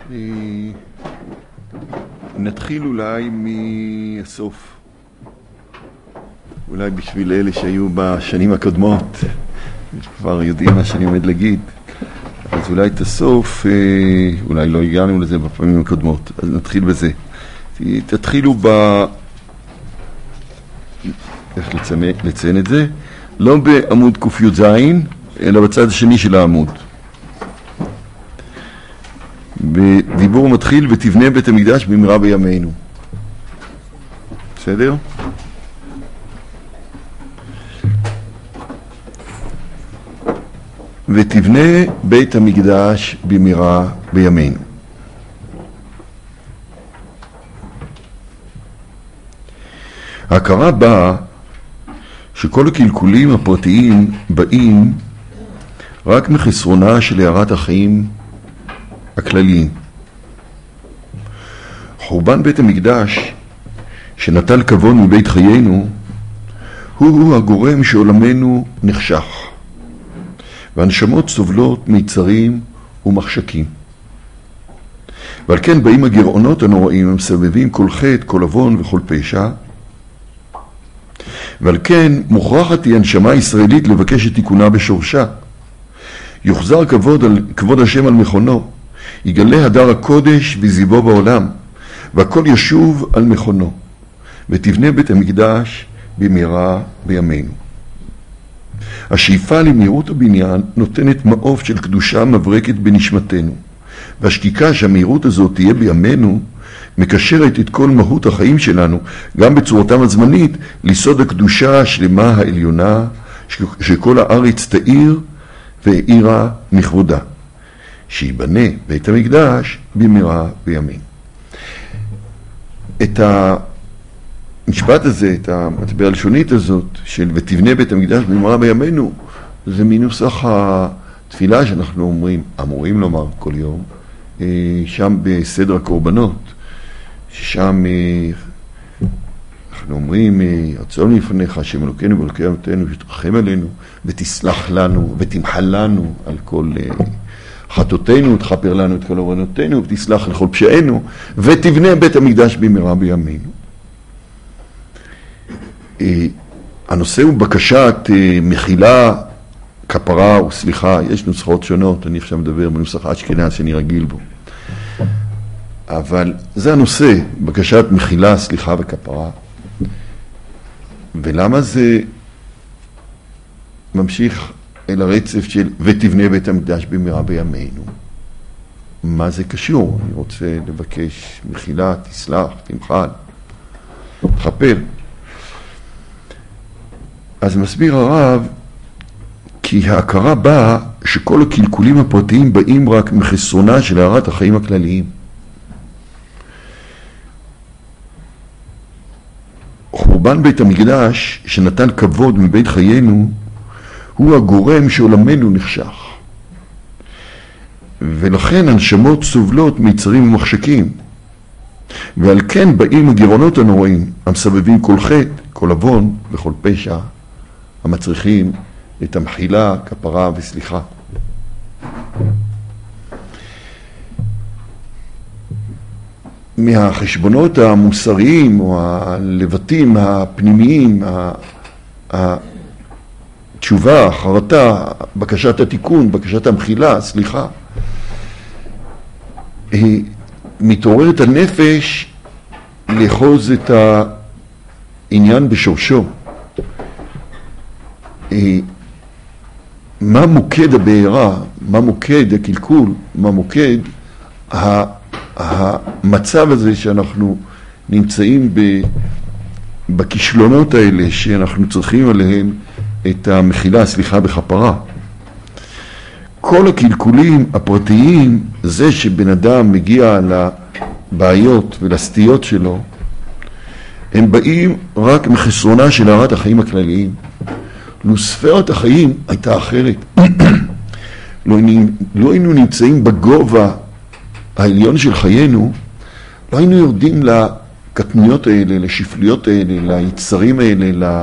נתחיל אולי מהסוף. אולי בשביל אלה שהיו בשנים הקודמות, כבר יודעים מה שאני עומד להגיד. אז אולי את הסוף, אולי לא הגענו לזה בפעמים הקודמות, אז נתחיל בזה. תתחילו איך לציין את זה? לא בעמוד ק"ז, אלא בצד השני של העמוד. בדיבור מתחיל, ותבנה בית המקדש במהרה בימינו. בסדר? ותבנה בית המקדש במהרה בימינו. ההכרה באה שכל הקלקולים הפרטיים באים רק מחסרונה של הערת החיים הכלליים. חורבן בית המקדש שנטל כבוד מבית חיינו הוא הגורם שעולמנו נחשך, והנשמות סובלות מיצרים ומחשקים. ועל כן באים הגירעונות הנוראים המסבבים כל חטא, כל עוון וכל פשע. ועל כן מוכרחת היא הנשמה הישראלית לבקש את תיקונה בשורשה. יוחזר כבוד השם על מכונו, יגלה הדר הקודש וזיבו בעולם, והכל ישוב על מכונו, ותבנה בית המקדש במהרה בימינו. השאיפה למהירות הבניין נותנת מעוף של קדושה מברקת בנשמתנו, והשתיקה שהמהירות הזאת תהיה בימינו מקשרת את כל מהות החיים שלנו, גם בצורתם הזמנית, לסוד הקדושה השלמה העליונה שכל הארץ תאיר והאירה מכבודה, שיבנה בית המקדש במהרה בימינו. את המשפט הזה, את המטבע הלשונית הזאת של ותבנה בית המקדש במהרה בימינו, זה מנוסח התפילה שאנחנו אמורים לומר כל יום, שם בסדר הקורבנות, ששם אנחנו אומרים, רצון לפניך, השם אלוקינו ואלוקי אבותינו, שתרחם עלינו ותסלח לנו ותמחל לנו על כל חטאותינו, תכפר לנו את כל עוונותינו ותסלח לכל פשענו, ותבנה בית המקדש במהרה בימינו. הנושא הוא בקשת מחילה, כפרה או סליחה. יש נוסחאות שונות, אני עכשיו מדבר בנוסח האשכנז שאני רגיל בו, אבל זה הנושא, בקשת מחילה, סליחה וכפרה. ולמה זה ממשיך אל הרצף של ותבנה בית המקדש במהרה בימינו? מה זה קשור? אני רוצה לבקש מחילה, תסלח, תמחל, תכפר. אז מסביר הרב, כי ההכרה באה שכל הקלקולים הפרטיים באים רק מחסרונה של הערת החיים הכלליים. חורבן בית המקדש שנתן כבוד מבית חיינו הוא הגורם שעולמנו נחשך, ולכן הנשמות סובלות מיצרים ומחשקים, ועל כן באים הגירעונות הנוראים המסבבים כל חטא, כל עוון וכל פשע, המצריכים את המחילה, כפרה וסליחה. מהחשבונות המוסריים או הלבטים הפנימיים, התשובה, החרטה, בקשת התיקון, בקשת המחילה, סליחה, מתעוררת הנפש לאחוז את העניין בשורשו. מה מוקד הבעירה, מה מוקד הקלקול, מה מוקד המצב הזה שאנחנו נמצאים בכישלונות האלה שאנחנו צריכים עליהם את המחילה, סליחה וכפרה. כל הקלקולים הפרטיים, זה שבן אדם מגיע לבעיות ולסטיות שלו, הם באים רק מחסרונה של הערת החיים הכלליים. לו ספירת החיים הייתה אחרת, לא היינו נמצאים בגובה העליון של חיינו, לא היינו יורדים לקטנויות האלה, לשפליות האלה, ליצרים האלה,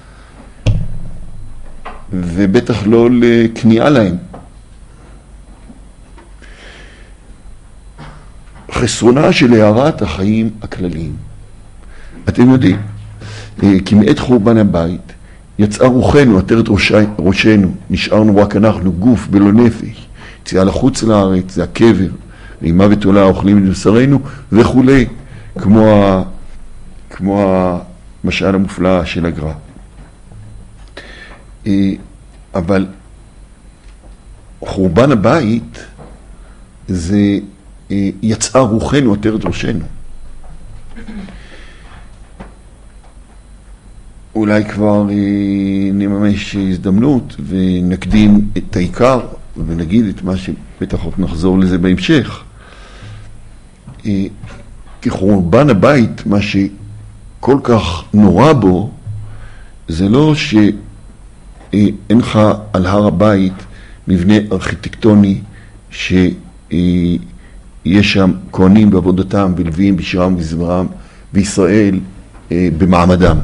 ובטח לא לקניעה להם. חסרונה של הערת החיים הכלליים. אתם יודעים, כי מעת חורבן הבית יצאה רוחנו, עטרת ראשנו, נשארנו רק אנחנו, גוף בלא נפש, יציאה לחוץ לארץ, זה הקבר, ואימה ותולה אוכלים את בשרנו וכו', כמו המשל המופלא של הגר"א. אבל חורבן הבית זה יצאה רוחנו, עטרת ראשנו. אולי כבר נממש הזדמנות ונקדים את העיקר ונגיד את מה שבטח עוד נחזור לזה בהמשך. כחורבן הבית, מה שכל כך נורא בו, זה לא שאין לך על הר הבית מבנה ארכיטקטוני שיש שם כהנים בעבודתם ולוויים בשירם וזמרם וישראל במעמדם.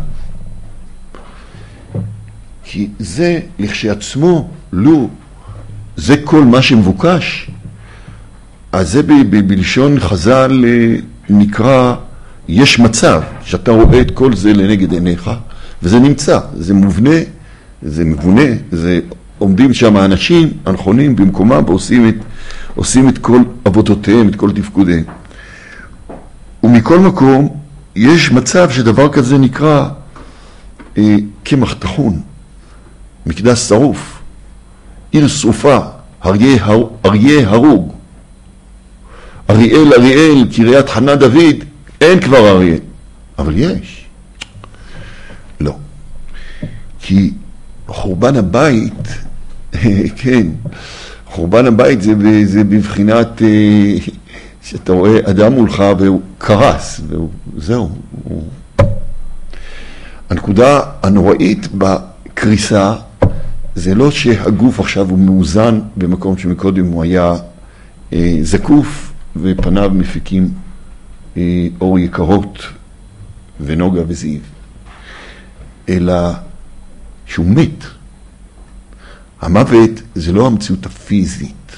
כי זה לכשעצמו, לו, זה כל מה שמבוקש, אז זה בלשון חז"ל נקרא, יש מצב שאתה רואה את כל זה לנגד עיניך, וזה נמצא, זה מובנה, זה מבונה, זה עומדים שם האנשים הנכונים במקומם ועושים את כל עבודותיהם, את כל תפקודיהם. ומכל מקום, יש מצב שדבר כזה נקרא קמח טחון, מקדש שרוף, עיר שרופה, אריה הרוג, אריאל, קריית חנה דוד, אין כבר אריאל, אבל יש. לא. כי חורבן הבית, כן, חורבן הבית זה בבחינת שאתה רואה אדם מולך והוא קרס, וזהו. הנקודה הנוראית בקריסה זה לא שהגוף עכשיו הוא מאוזן במקום שמקודם הוא היה זקוף ופניו מפיקים אור יקרות ונוגה וזיו, אלא שהוא מת. המוות זה לא המציאות הפיזית,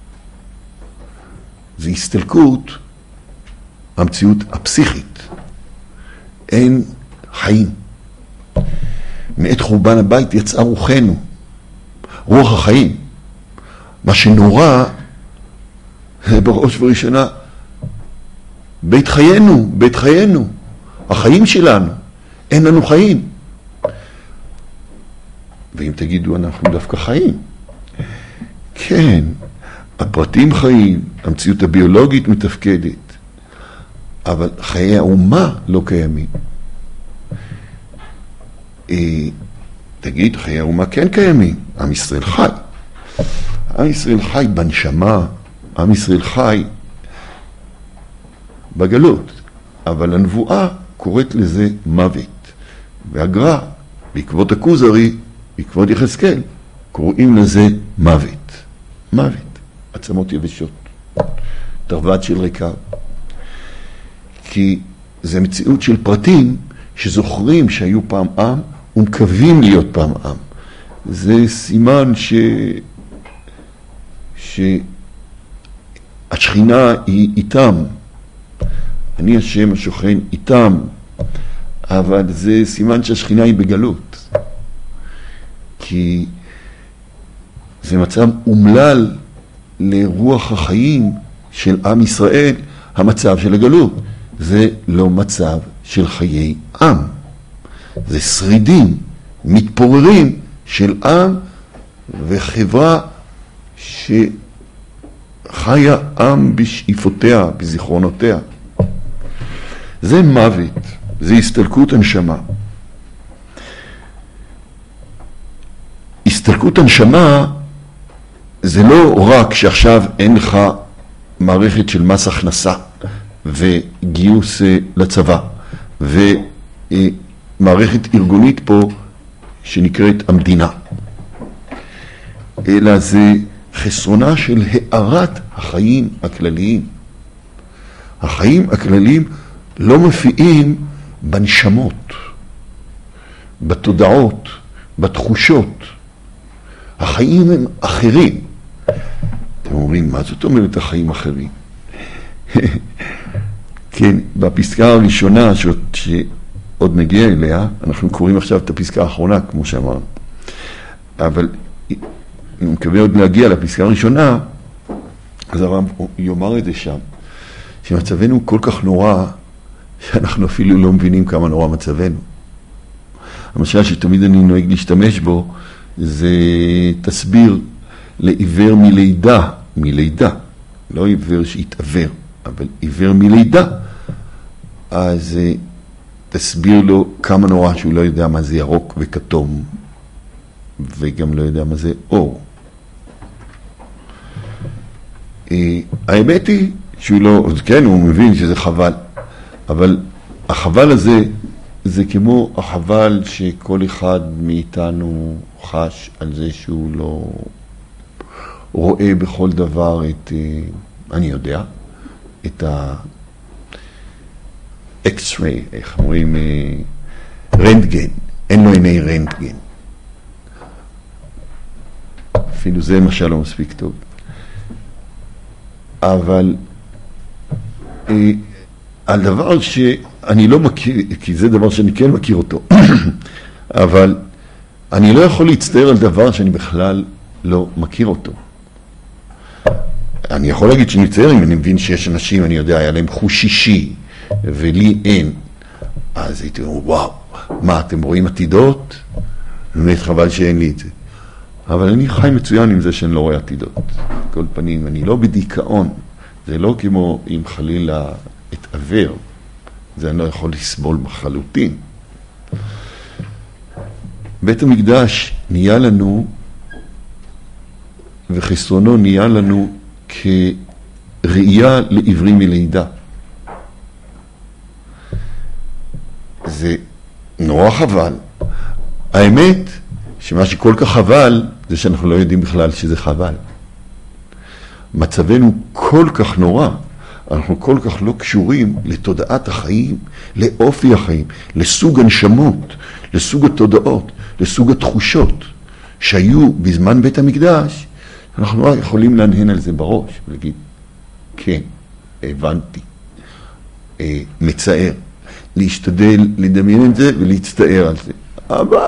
זה הסתלקות המציאות הפסיכית. אין חיים. מעת חורבן הבית יצאה רוחנו, רוח החיים. מה שנורא בראש ובראשונה בית חיינו, החיים שלנו, אין לנו חיים. ואם תגידו אנחנו דווקא חיים, כן, הפרטים חיים, המציאות הביולוגית מתפקדת, אבל חיי האומה לא קיימים. תגיד, חיי האומה כן קיימים, עם ישראל חי. עם ישראל חי בנשמה, עם ישראל חי בגלות, אבל הנבואה קוראת לזה מוות. והגר"א, בעקבות הכוזרי, בעקבות יחזקאל, קוראים לזה מוות. מוות, עצמות יבשות, תרוות של ריקב. כי זה מציאות של פרטים שזוכרים שהיו פעם עם ומקווים להיות פעם עם. זה סימן שהשכינה היא איתם. אני השם השוכן איתם, אבל זה סימן שהשכינה היא בגלות. כי זה מצב אומלל לרוח החיים של עם ישראל, המצב של הגלות. זה לא מצב של חיי עם. זה שרידים, מתפוררים של עם וחברה שחיה עם בשאיפותיה, בזיכרונותיה. זה מוות, זה הסתלקות הנשמה. הסתלקות הנשמה זה לא רק שעכשיו אין לך מערכת של מס הכנסה וגיוס לצבא ומערכת ארגונית פה שנקראת המדינה, אלא זה חסרונה של הערת החיים הכלליים. החיים הכלליים לא מופיעים בנשמות, בתודעות, בתחושות. החיים הם אחרים. אתם אומרים, מה זאת אומרת החיים אחרים? כן, בפסקה הראשונה שעוד נגיע אליה, אנחנו קוראים עכשיו את הפסקה האחרונה, כמו שאמרנו. אבל אני מקווה עוד להגיע לפסקה הראשונה, אז הרב יאמר את זה שם, שמצבנו כל כך נורא, שאנחנו אפילו לא מבינים כמה נורא מצבנו. המשל שתמיד אני נוהג להשתמש בו, זה תסביר לעיוור מלידה, לא עיוור שהתעוור, אבל עיוור מלידה, אז תסביר לו כמה נורא שהוא לא יודע מה זה ירוק וכתום, וגם לא יודע מה זה אור. האמת היא שהוא לא, כן, הוא מבין שזה חבל, אבל החבל הזה זה כמו החבל שכל אחד מאיתנו חש על זה שהוא לא רואה בכל דבר את, אני יודע, את ה-X-ray, איך אומרים, רנטגן, אין לו עיני רנטגן. אפילו זה משל לא מספיק טוב. אבל על דבר שאני לא מכיר, כי זה דבר שאני כן מכיר אותו, אבל אני לא יכול להצטער על דבר שאני בכלל לא מכיר אותו. אני יכול להגיד שאני מצטער אם אני מבין שיש אנשים, אני יודע, היה להם חוש שישי, ולי אין. אז הייתי אומר, וואו, מה, אתם רואים עתידות? באמת חבל שאין לי את זה. אבל אני חי מצוין עם זה שאני לא רואה עתידות. כל פנים, אני לא בדיכאון. זה לא כמו אם חלילה אתעוור. זה אני לא יכול לסבול בחלוטין. בית המקדש נהיה לנו, וחסרונו נהיה לנו כראייה לעברים מלידה. זה נורא חבל. האמת שמה שכל כך חבל זה שאנחנו לא יודעים בכלל שזה חבל. מצבנו כל כך נורא, אנחנו כל כך לא קשורים לתודעת החיים, לאופי החיים, לסוג הנשמות, לסוג התודעות, לסוג התחושות שהיו בזמן בית המקדש. אנחנו רק יכולים להנהן על זה בראש ולהגיד, כן, הבנתי, מצער, להשתדל לדמיין את זה ולהצטער על זה. אבל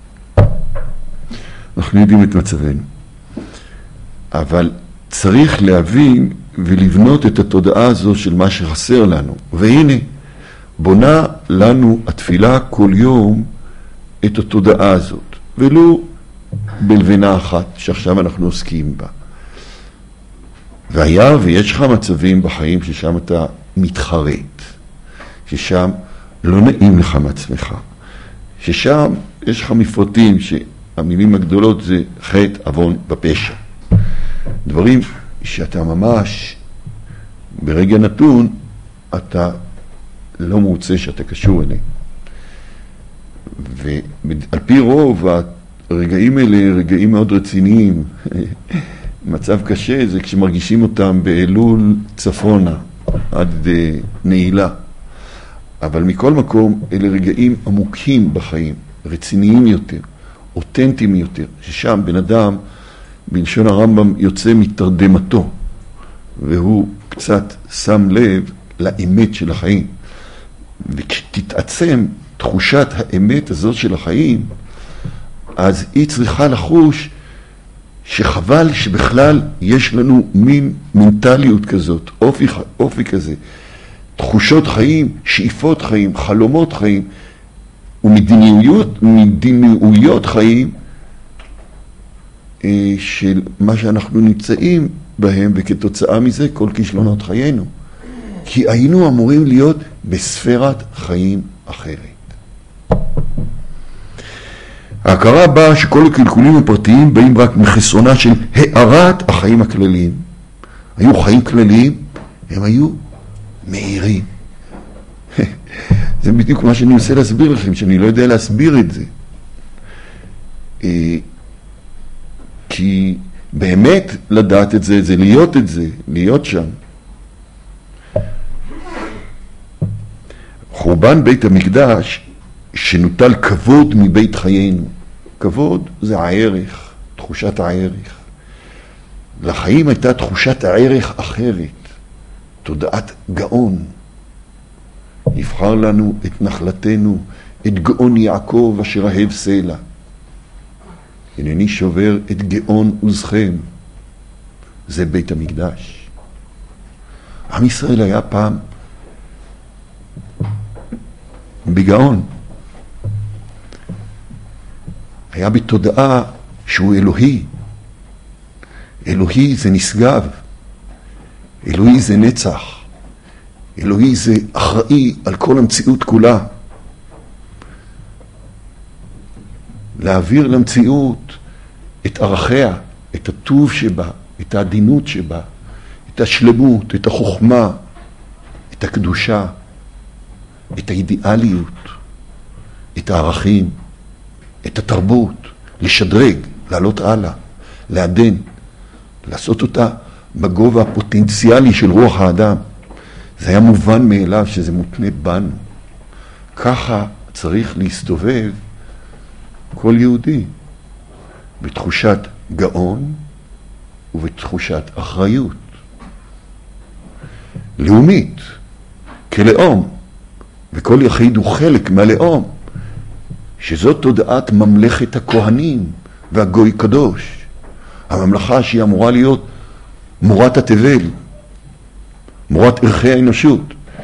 אנחנו יודעים את מצבנו. אבל צריך להבין ולבנות את התודעה הזו של מה שחסר לנו. והנה, בונה לנו התפילה כל יום את התודעה הזאת. ולא בלבנה אחת שעכשיו אנחנו עוסקים בה. והיה ויש לך מצבים בחיים ששם אתה מתחרט, ששם לא נעים לך מעצמך, ששם יש לך מפרטים שהמילים הגדולות זה חטא, עוון ופשע. דברים שאתה ממש ברגע נתון אתה לא מוצא שאתה קשור אליהם. ועל פי רוב הרגעים האלה רגעים מאוד רציניים. מצב קשה זה כשמרגישים אותם באלול צפונה עד נעילה. אבל מכל מקום אלה רגעים עמוקים בחיים, רציניים יותר, אותנטיים יותר, ששם בן אדם בלשון הרמב"ם יוצא מתרדמתו, והוא קצת שם לב לאמת של החיים. וכשתתעצם תחושת האמת הזאת של החיים, אז היא צריכה לחוש שחבל שבכלל יש לנו מין מנטליות כזאת, אופי כזה, תחושות חיים, שאיפות חיים, חלומות חיים, ומדינאויות חיים של מה שאנחנו נמצאים בהם, וכתוצאה מזה כל כישלונות חיינו. כי היינו אמורים להיות בספירת חיים אחרת. ההכרה באה שכל הקלקולים הפרטיים באים רק מחסרונה של הערת החיים הכלליים. היו חיים כלליים, הם היו מהירים. זה בדיוק מה שאני מנסה להסביר לכם, שאני לא יודע להסביר את זה. כי באמת לדעת את זה, זה להיות את זה, להיות שם. חורבן בית המקדש שנוטל כבוד מבית חיינו. כבוד זה הערך, תחושת הערך. לחיים הייתה תחושת הערך אחרת, תודעת גאון. יבחר לנו את נחלתנו, את גאון יעקב אשר אהב סלע. הנני שובר את גאון עוזכם. זה בית המקדש. עם ישראל היה פעם בגאון. היה בתודעה שהוא אלוהי. אלוהי זה נשגב. אלוהי זה נצח. אלוהי זה אחראי על כל המציאות כולה. להעביר למציאות את ערכיה, את הטוב שבה, את העדינות שבה, את השלמות, את החוכמה, את הקדושה, את האידיאליות, את הערכים, את התרבות, לשדרג, לעלות הלאה, לעדן, לעשות אותה בגובה הפוטנציאלי של רוח האדם. זה היה מובן מאליו שזה מותנה בנו. ככה צריך להסתובב כל יהודי, בתחושת גאון ובתחושת אחריות. לאומית, כלאום, וכל יחיד הוא חלק מהלאום, שזאת תודעת ממלכת הכהנים והגוי קדוש. הממלכה שהיא אמורה להיות מורת התבל, מורת ערכי האנושות.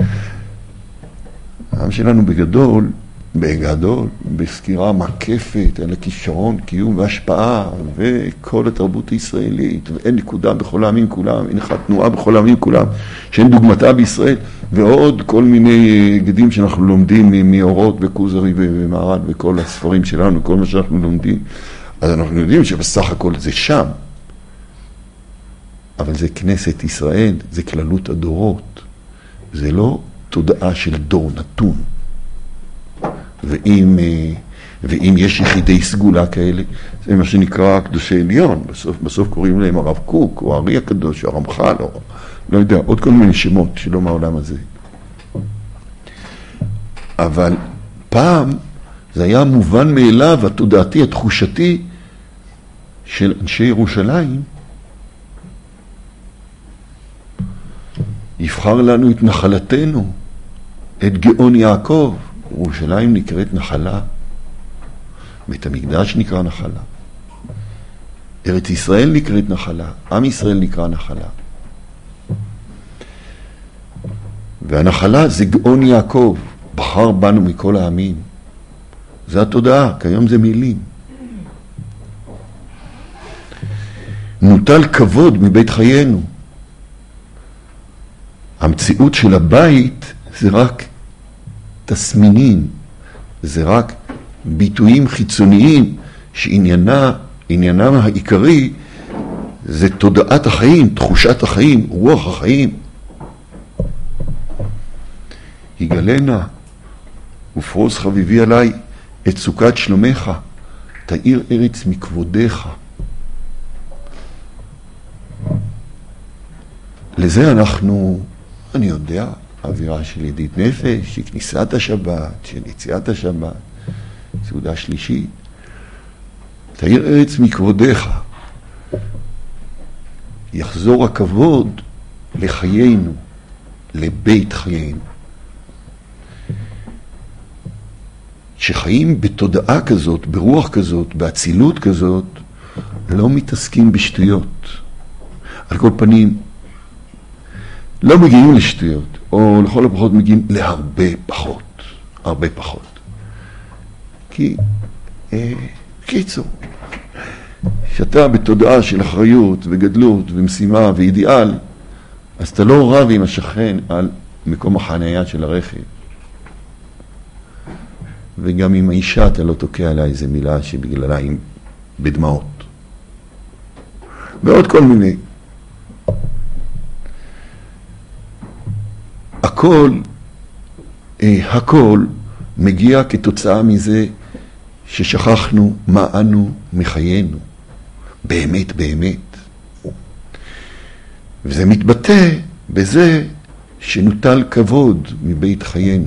העם שלנו בגדול, בסקירה מקפת על הכישרון, קיום והשפעה וכל התרבות הישראלית, ואין נקודה בכל העמים כולם, אין אחת תנועה בכל העמים כולם, שאין דוגמתה בישראל, ועוד כל מיני גדים שאנחנו לומדים מאורות וכוזרי ומערד וכל הספרים שלנו, כל מה שאנחנו לומדים. אז אנחנו יודעים שבסך הכל זה שם, אבל זה כנסת ישראל, זה כללות הדורות, זה לא תודעה של דור נתון. ואם יש יחידי סגולה כאלה, זה מה שנקרא קדושי עליון. בסוף קוראים להם הרב קוק, או הארי הקדוש, או הרמח"ל, או לא יודע, עוד כל מיני שמות שלא מהעולם הזה. אבל פעם זה היה מובן מאליו, התודעתי, התחושתי של אנשי ירושלים, יבחר לנו את נחלתנו, את גאון יעקב. ירושלים נקראת נחלה, בית המקדש נקרא נחלה, ארץ ישראל נקראת נחלה, עם ישראל נקרא נחלה. והנחלה זה גאון יעקב, בחר בנו מכל העמים. זה התודעה, כיום זה מילים. נוטל כבוד מבית חיינו. המציאות של הבית זה רק תסמינים, זה רק ביטויים חיצוניים שעניינם העיקרי זה תודעת החיים, תחושת החיים, רוח החיים. יגלנה ופרוס חביבי עליי את סוכת שלומך, תאיר ארץ מכבודך. לזה אנחנו, אני יודע, אווירה של ידיד נפש, של כניסת השבת, של יציאת השבת, סעודה שלישית. תאיר ארץ מכבודך. יחזור הכבוד לחיינו, לבית חיינו. שחיים בתודעה כזאת, ברוח כזאת, באצילות כזאת, לא מתעסקים בשטויות. על כל פנים, לא מגיעים לשטויות, או לכל הפחות מגיעים להרבה פחות, הרבה פחות. כי, קיצור, שאתה בתודעה של אחריות וגדלות ומשימה ואידיאל, אז אתה לא רב עם השכן על מקום החנייה של הרכב. וגם עם האישה אתה לא תוקע עליה איזה מילה שבגללה היא בדמעות. ועוד כל מיני. הכל מגיע כתוצאה מזה ששכחנו מה אנו מחיינו. באמת, באמת. וזה מתבטא בזה שנוטל כבוד מבית חיינו.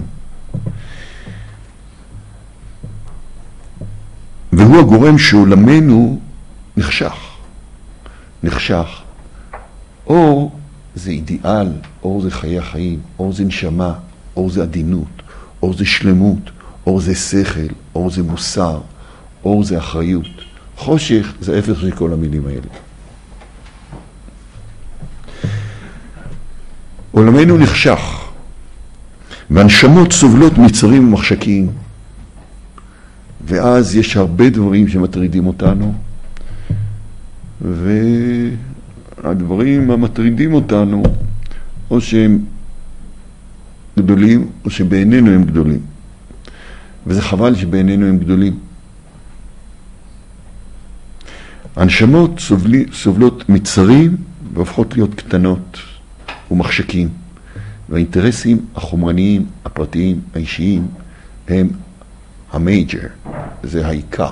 והוא הגורם שעולמנו נחשך. אור זה אידיאל, אור זה חיי החיים, אור זה נשמה, אור זה עדינות, אור זה שלמות, אור זה שכל, אור זה מוסר, אור זה אחריות. חושך זה ההפך של כל המילים האלה. עולמנו נחשך, והנשמות סובלות מצרים ומחשקים, ואז יש הרבה דברים שמטרידים אותנו, והדברים המטרידים אותנו, או שהם גדולים, או שבעינינו הם גדולים. וזה חבל שבעינינו הם גדולים. הנשמות סובלות מצרים והופכות להיות קטנות ומחשקים. והאינטרסים החומרניים, הפרטיים, האישיים, הם המייג'ר, זה העיקר,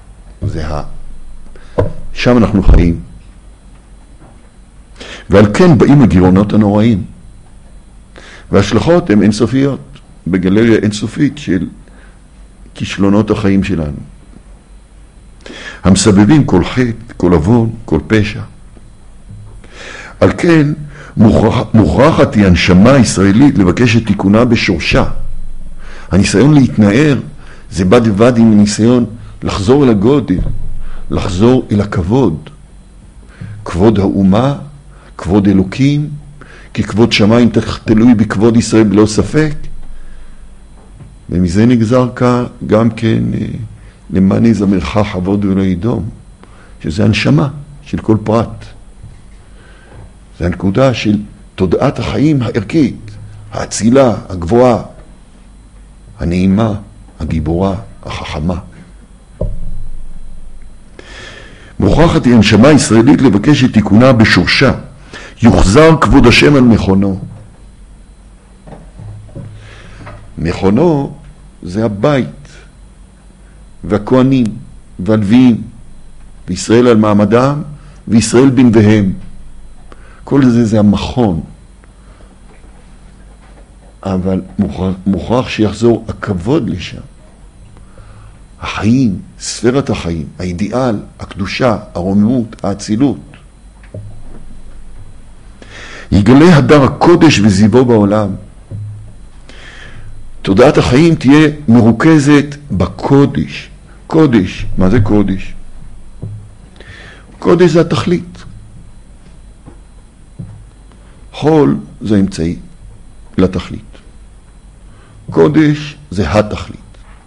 שם אנחנו חיים. ועל כן באים הגירעונות הנוראים. וההשלכות הן אינסופיות, בגלריה אינסופית של כישלונות החיים שלנו. המסבבים כל חטא, כל עוון, כל פשע. על כן מוכרחת היא הנשמה הישראלית לבקש את תיקונה בשורשה. הניסיון להתנער זה בד בבד עם הניסיון לחזור אל הגודל, לחזור אל הכבוד. כבוד האומה, כבוד אלוקים, כי כבוד שמיים תלוי בכבוד ישראל בלא ספק. ומזה נגזר גם כן למעני זמרך כבוד ולא ידום, שזה הנשמה של כל פרט. זה הנקודה של תודעת החיים הערכית, האצילה, הגבוהה, הנעימה, הגיבורה, החכמה. מוכרחת היא הנשמה הישראלית לבקש את תיקונה בשורשה. יוחזר כבוד השם על מכונו. מכונו זה הבית, והכהנים, והלוויים, וישראל על מעמדם, וישראל בנביהם. כל זה המכון. אבל מוכרח שיחזור הכבוד לשם. החיים, ספירת החיים, האידיאל, הקדושה, הרוממות, האצילות. יגלה הדר הקודש וזיבו בעולם. תודעת החיים תהיה מרוכזת בקודש. קודש, מה זה קודש? קודש זה התכלית. חול זה אמצעי לתכלית. קודש זה התכלית.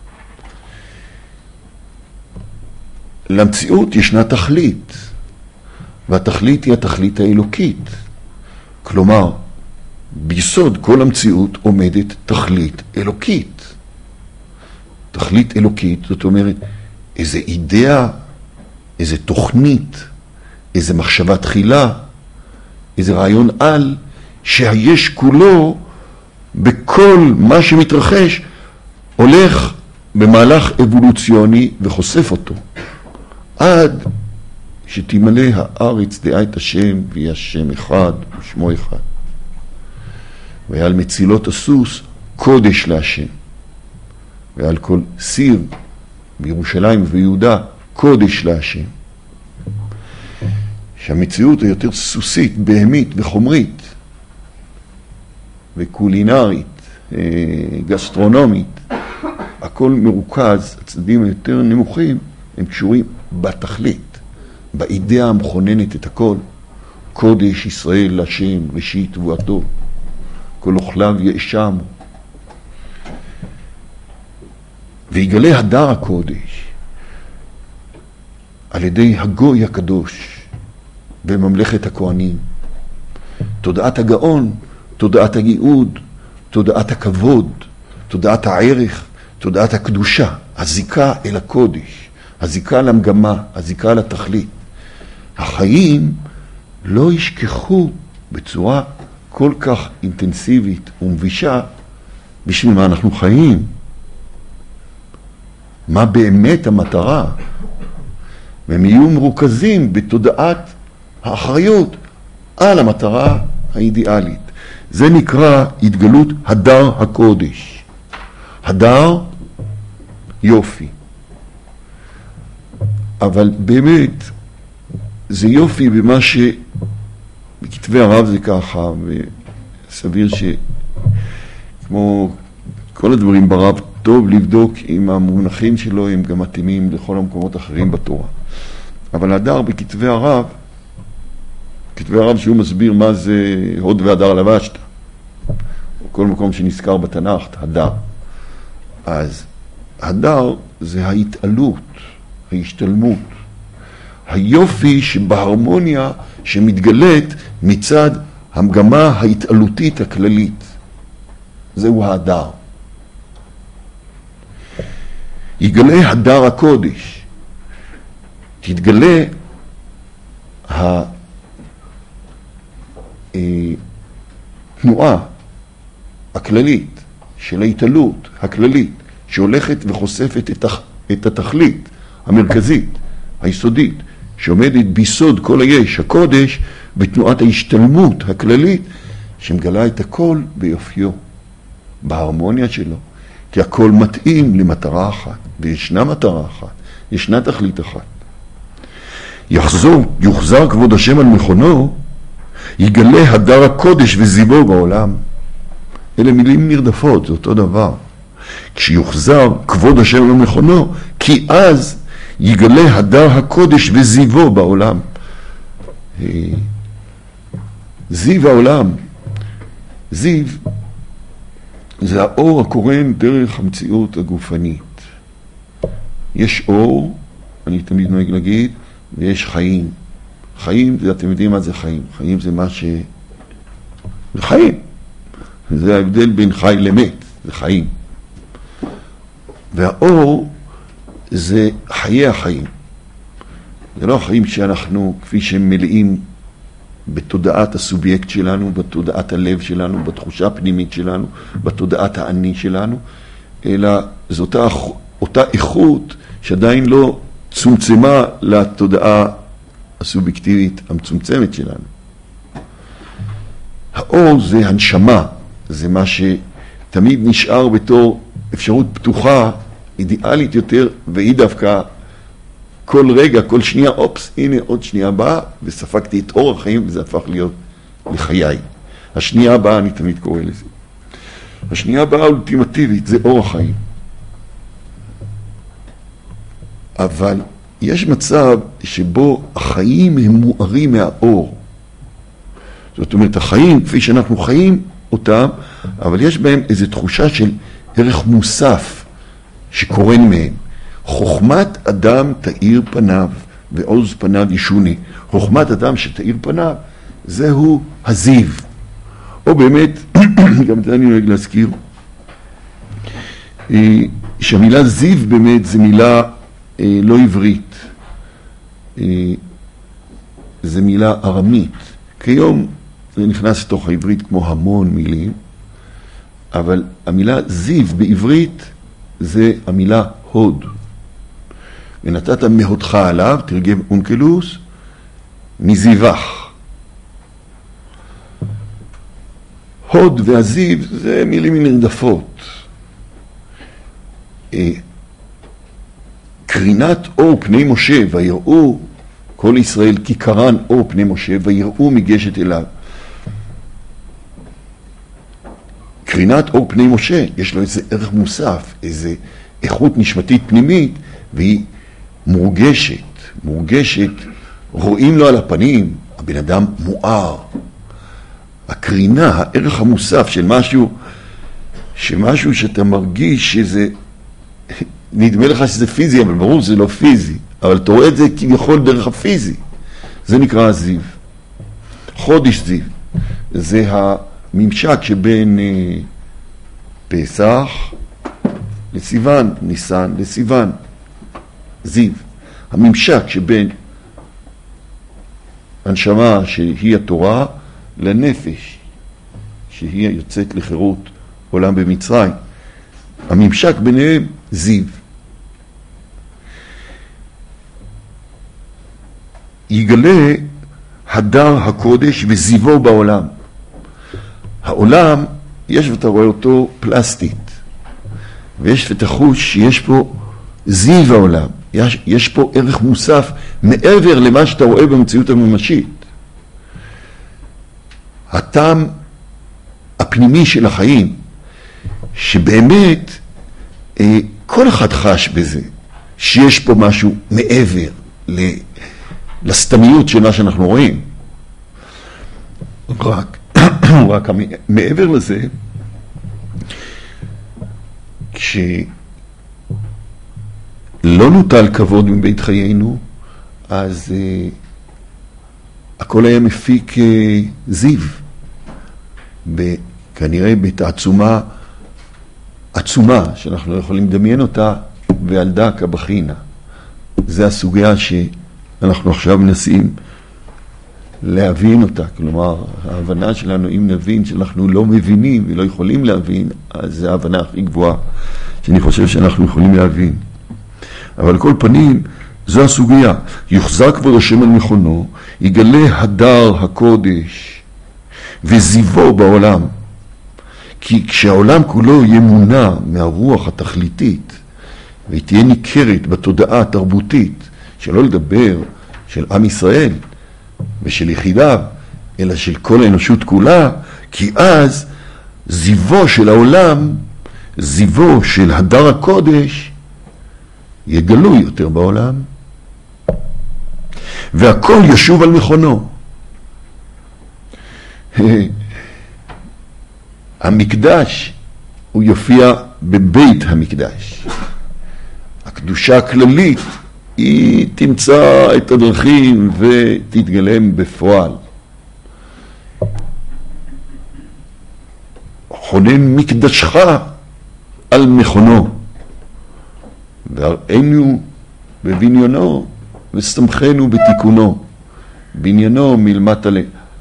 למציאות ישנה תכלית, והתכלית היא התכלית האלוקית. כלומר, ביסוד כל המציאות עומדת תכלית אלוקית. תכלית אלוקית, זאת אומרת, איזו אידאה, איזו תוכנית, איזו מחשבה תחילה, איזה רעיון על, שהיש כולו בכל מה שמתרחש הולך במהלך אבולוציוני וחושף אותו. עד שתמלא הארץ דעה את השם, ויהיה השם אחד ושמו אחד. ועל מצילות הסוס קודש להשם. ועל כל סיר בירושלים וביהודה קודש להשם. שהמציאות היא יותר סוסית, בהמית וחומרית וקולינרית, גסטרונומית. הכל מרוכז, הצדדים היותר נמוכים הם קשורים בתכלית, באידאה המכוננת את הכל. קודש ישראל להשם ראשית תבואתו, כל אוכליו יאשם. ויגלה הדר הקודש על ידי הגוי הקדוש בממלכת הכהנים. תודעת הגאון, תודעת הייעוד, תודעת הכבוד, תודעת הערך, תודעת הקדושה, הזיקה אל הקודש, הזיקה למגמה, הזיקה לתכלית. החיים לא ישכחו בצורה כל כך אינטנסיבית ומבישה בשביל מה אנחנו חיים. מה באמת המטרה? והם יהיו מרוכזים בתודעת האחריות על המטרה האידיאלית. זה נקרא התגלות הדר הקודש. הדר יופי. אבל באמת זה יופי במה שבכתבי הרב זה ככה, וסביר כמו כל הדברים ברב, טוב לבדוק אם המונחים שלו הם גם מתאימים לכל המקומות אחרים בתורה. אבל הדר בכתבי הרב, כתבי הרב שהוא מסביר מה זה הוד והדר לבשת, כל מקום שנזכר בתנ"ך, הדר. אז הדר זה ההתעלות, ההשתלמות, היופי שבהרמוניה שמתגלית מצד המגמה ההתעלותית הכללית. זהו ההדר. יגלה הדר הקודש, תתגלה התנועה הכללית של ההתעלות הכללית שהולכת וחושפת את התכלית המרכזית, היסודית, שעומדת ביסוד כל היש, הקודש, בתנועת ההשתלמות הכללית שמגלה את הכל ביופיו, בהרמוניה שלו, כי הכל מתאים למטרה אחת, וישנה מטרה אחת, ישנה תכלית אחת. יוחזר כבוד השם על מכונו, יגלה הדר הקודש וזיבו בעולם. אלה מילים נרדפות, זה אותו דבר. כשיוחזר כבוד השם על מכונו, כי אז יגלה הדר הקודש וזיבו בעולם. זיו העולם, זיו זה האור הקורן דרך המציאות הגופנית. יש אור, אני תמיד נוהג להגיד, ויש חיים. חיים, אתם יודעים מה זה חיים. חיים זה מה ש... זה חיים. זה ההבדל בין חי למת, זה חיים. והאור זה חיי החיים. זה לא החיים שאנחנו, כפי שהם מלאים בתודעת הסובייקט שלנו, בתודעת הלב שלנו, בתחושה הפנימית שלנו, בתודעת האני שלנו, אלא זו אותה איכות שעדיין לא צומצמה לתודעה הסובייקטיבית המצומצמת שלנו. האור זה הנשמה, זה מה שתמיד נשאר בתור אפשרות פתוחה, אידיאלית יותר, והיא דווקא כל רגע, כל שנייה, אופס, הנה עוד שנייה באה, וספקתי את אור החיים, וזה הפך להיות לחיי. השנייה הבאה, אני תמיד קורא לזה. השנייה הבאה האולטימטיבית, זה אור החיים. אבל יש מצב שבו החיים הם מוארים מהאור. זאת אומרת, החיים, כפי שאנחנו חיים אותם, אבל יש בהם איזו תחושה של ערך מוסף שקורן מהם. חוכמת אדם תאיר פניו, ועוז פניו ישוני. חוכמת אדם שתאיר פניו, זהו הזיו. או באמת, גם זה אני נוהג להזכיר, שהמילה זיו באמת זה מילה לא עברית. זה מילה ארמית. כיום זה נכנס לתוך העברית כמו המון מילים, אבל המילה זיו בעברית זה המילה הוד. ונתת מהודך עליו, תרגם אונקלוס, מזיווך. הוד והזיו זה מילים נרדפות. קרינת אור פני משה ויראו כל ישראל כי קרן אור פני משה ויראו מגשת אליו. קרינת אור פני משה יש לו איזה ערך מוסף, איזה איכות נשמתית פנימית, והיא מורגשת, רואים לו על הפנים, הבן אדם מואר. הקרינה, הערך המוסף של משהו שאתה מרגיש שזה, נדמה לך שזה פיזי, אבל ברור שזה לא פיזי, אבל אתה רואה את זה כביכול דרך הפיזי. זה נקרא הזיו. חודש זיו. זה הממשק שבין פסח לסיוון, ניסן לסיוון. זיו. הממשק שבין הנשמה שהיא התורה לנפש שהיא יוצאת לחירות עולם במצרים. הממשק ביניהם זיו. יגלה הדר הקודש וזיבו בעולם. העולם, יש ואתה רואה אותו פלסטית, ויש ואתה חוש שיש פה זיו העולם. יש פה ערך מוסף מעבר למה שאתה רואה במציאות הממשית. הטעם הפנימי של החיים שבאמת כל אחד חש בזה, שיש פה משהו מעבר לסתמיות של מה שאנחנו רואים. רק מעבר לזה, כשלא נוטל כבוד מבית חיינו, אז הכל היה מפיק זיו, כנראה בתעצומה עצומה, שאנחנו לא יכולים לדמיין אותה, ועל דקה בחינה. זה הסוגיה שאנחנו עכשיו מנסים להבין אותה. כלומר, ההבנה שלנו, אם נבין שאנחנו לא מבינים ולא יכולים להבין, אז זה ההבנה הכי גבוהה שאני חושב שאנחנו יכולים להבין. אבל על כל פנים, זו הסוגיה. יוחזק כבוד השם על מכונו, יגלה הדר הקודש וזיוו בעולם. כי כשהעולם כולו יהיה מונע מהרוח התכליתית, והיא תהיה ניכרת בתודעה התרבותית, שלא לדבר של עם ישראל ושל יחידיו, אלא של כל האנושות כולה, כי אז זיוו של העולם, זיוו של הדר הקודש, יגלו יותר בעולם. והכל ישוב על מכונו. המקדש הוא יופיע בבית המקדש. הקדושה הכללית היא תמצא את הדרכים ותתגלם בפועל. חונן מקדשך על מכונו, והראינו בבניינו וסמכנו בתיקונו. בניינו מלמטה